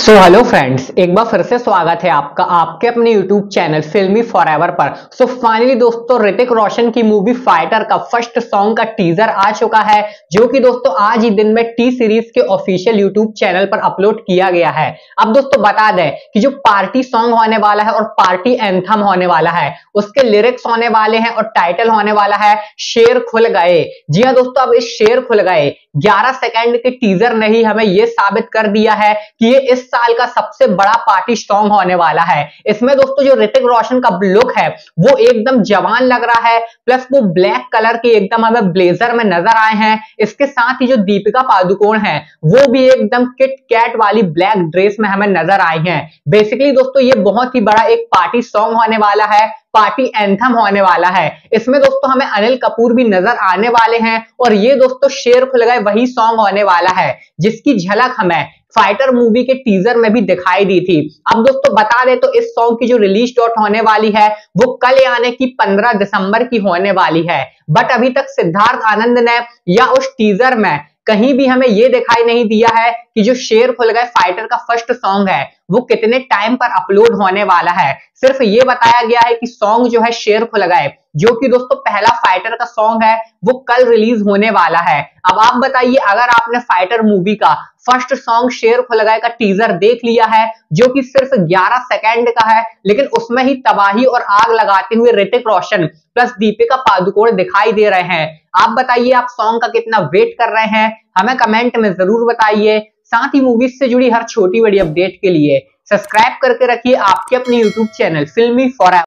Hello friends, एक बार फिर से स्वागत है आपका आपके अपने यूट्यूब चैनल फिल्मी फॉरएवर पर। फाइनली दोस्तों ऋतिक रोशन की मूवी फाइटर का फर्स्ट सॉन्ग का टीजर आ चुका है, जो कि दोस्तों आज ही दिन में टी सीरीज के ऑफिशियल यूट्यूब चैनल पर अपलोड किया गया है। अब दोस्तों बता दें कि जो पार्टी सॉन्ग होने वाला है और पार्टी एंथम होने वाला है, उसके लिरिक्स होने वाले हैं और टाइटल होने वाला है शेर खुल गए। जी हाँ दोस्तों, अब इस शेर खुल गए 11 सेकंड के टीजर ने ही हमें यह साबित कर दिया है कि ये इस साल का सबसे बड़ा पार्टी सॉन्ग होने वाला है। इसमें दोस्तों जो ऋतिक रोशन का लुक है वो एकदम जवान लग रहा है, प्लस वो ब्लैक कलर के एकदम हमें ब्लेजर में नजर आए हैं। इसके साथ ही जो दीपिका पादुकोण है वो भी एकदम किट कैट वाली ब्लैक ड्रेस में हमें नजर आई हैं। बेसिकली दोस्तों ये बहुत ही बड़ा एक पार्टी सॉन्ग होने वाला है, पार्टी एंथम होने वाला है। इसमें दोस्तों हमें अनिल कपूर भी नजर आने वाले हैं और ये दोस्तों शेर खुल गए वही सॉन्ग होने वाला है जिसकी झलक हमें फाइटर मूवी के टीजर में भी दिखाई दी थी। अब दोस्तों बता दें तो इस सॉन्ग की जो रिलीज डेट होने वाली है वो कल यानी कि 15 दिसंबर की होने वाली है। बट अभी तक सिद्धार्थ आनंद ने या उस टीजर में कहीं भी हमें यह दिखाई नहीं दिया है कि जो शेर खुल गए फाइटर का फर्स्ट सॉन्ग है वो कितने टाइम पर अपलोड होने वाला है। सिर्फ ये बताया गया है कि सॉन्ग जो है शेर खुल गए, जो कि दोस्तों पहला फाइटर का सॉन्ग है, वो कल रिलीज होने वाला है। अब आप बताइए, अगर आपने फाइटर मूवी का फर्स्ट सॉन्ग शेर खुल गए का टीजर देख लिया है जो कि सिर्फ 11 सेकंड का है, लेकिन उसमें ही तबाही और आग लगाते हुए ऋतिक रोशन प्लस दीपिका पादुकोण दिखाई दे रहे हैं, आप बताइए आप सॉन्ग का कितना वेट कर रहे हैं, हमें कमेंट में जरूर बताइए। साथ ही मूवीज से जुड़ी हर छोटी बड़ी अपडेट के लिए सब्सक्राइब करके रखिए आपके अपने यूट्यूब चैनल फिल्मी फॉरएवर।